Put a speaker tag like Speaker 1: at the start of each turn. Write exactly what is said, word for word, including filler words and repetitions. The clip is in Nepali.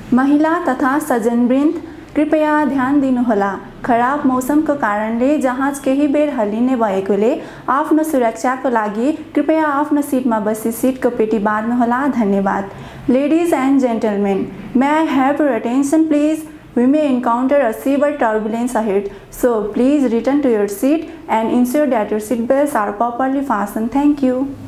Speaker 1: महिला तथा सज्जनवृन्द कृपया ध्यान दिनुहोला। खराब मौसमको कारणले जहाज केही बेर हल्लिने भएकोले आफ्नो सुरक्षाको लागि कृपया आफ्नो सिटमा बसी सिटको पेटी बाँध्नुहोला। धन्यवाद। Ladies and gentlemen, may I have your attention please? We may encounter a severe turbulence ahead, so please return to your seat and ensure that your seat belts are properly fastened. Thank you.